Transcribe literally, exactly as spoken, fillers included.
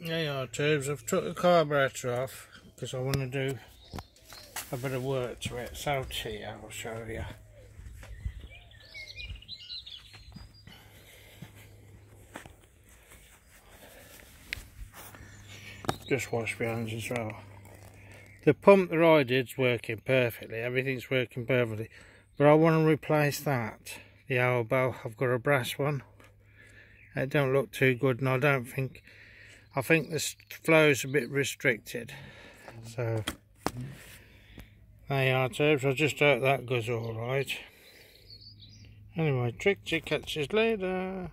There you are, tubes. I've took the carburetor off because I want to do a bit of work to it. So here, I'll show you. Just wash my hands as well. The pump that I did's working perfectly. Everything's working perfectly. But I want to replace that. The elbow. I've got a brass one. It don't look too good, and I don't think. I think the flow's a bit restricted. So there you are, tubes. I just hope that goes all right. Anyway, trick to catch us later.